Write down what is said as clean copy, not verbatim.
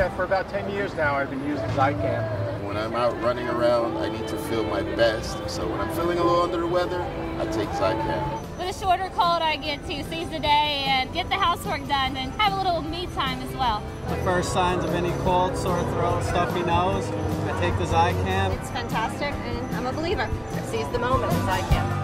for about 10 years now I've been using Zicam. When I'm out running around, I need to feel my best. So when I'm feeling a little under the weather, I take Zicam. With a shorter cold, I get to seize the day and get the housework done and have a little me time as well. The first signs of any cold, sore throat, stuffy nose, I take the Zicam. It's fantastic, and I'm a believer. Seize the moment with Zicam.